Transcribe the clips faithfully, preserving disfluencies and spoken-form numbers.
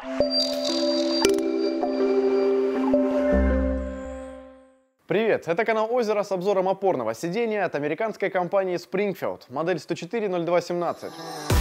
Привет, это канал Озеро с обзором опорного сидения от американской компании Springfield, модель сто четыре ноль два семнадцать.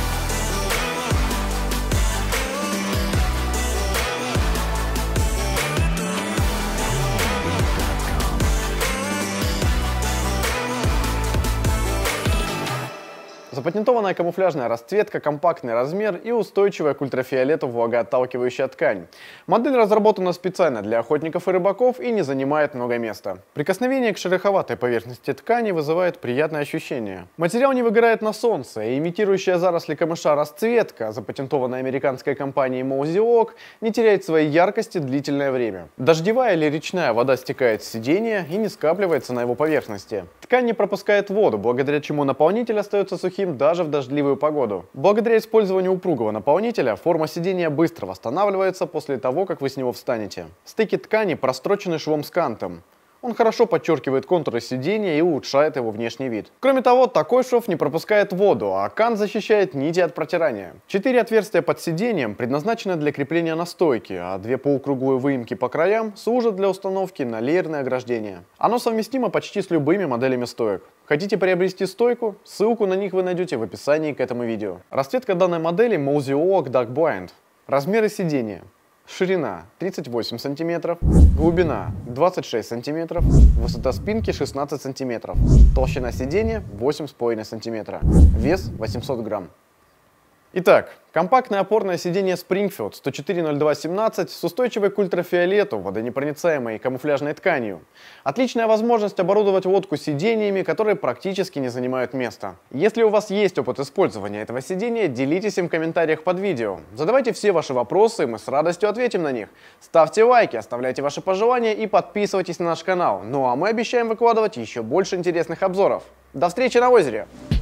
Запатентованная камуфляжная расцветка, компактный размер и устойчивая к ультрафиолету влагоотталкивающая ткань. Модель разработана специально для охотников и рыбаков и не занимает много места. Прикосновение к шероховатой поверхности ткани вызывает приятное ощущение. Материал не выгорает на солнце, и имитирующая заросли камыша расцветка, запатентованная американской компанией Mozy-Oak, не теряет своей яркости длительное время. Дождевая или речная вода стекает с сидения и не скапливается на его поверхности. Ткань не пропускает воду, благодаря чему наполнитель остается сухим даже в дождливую погоду. Благодаря использованию упругого наполнителя форма сидения быстро восстанавливается после того, как вы с него встанете. Стыки ткани прострочены швом с кантом. Он хорошо подчеркивает контуры сидения и улучшает его внешний вид. Кроме того, такой шов не пропускает воду, а кант защищает нити от протирания. Четыре отверстия под сиденьем предназначены для крепления на стойке, а две полукруглые выемки по краям служат для установки на леерное ограждение. Оно совместимо почти с любыми моделями стоек. Хотите приобрести стойку? Ссылку на них вы найдете в описании к этому видео. Расцветка данной модели Mozy-Oak Dark Blind. Размеры сидения. Ширина тридцать восемь сантиметров, глубина двадцать шесть сантиметров, высота спинки шестнадцать сантиметров, толщина сидения восемь с половиной сантиметра, вес восемьсот грамм. Итак, компактное опорное сиденье Springfield сто четыре ноль два семнадцать с устойчивой к ультрафиолету, водонепроницаемой камуфляжной тканью. Отличная возможность оборудовать лодку сиденьями, которые практически не занимают места. Если у вас есть опыт использования этого сиденья, делитесь им в комментариях под видео. Задавайте все ваши вопросы, мы с радостью ответим на них. Ставьте лайки, оставляйте ваши пожелания и подписывайтесь на наш канал. Ну а мы обещаем выкладывать еще больше интересных обзоров. До встречи на озере!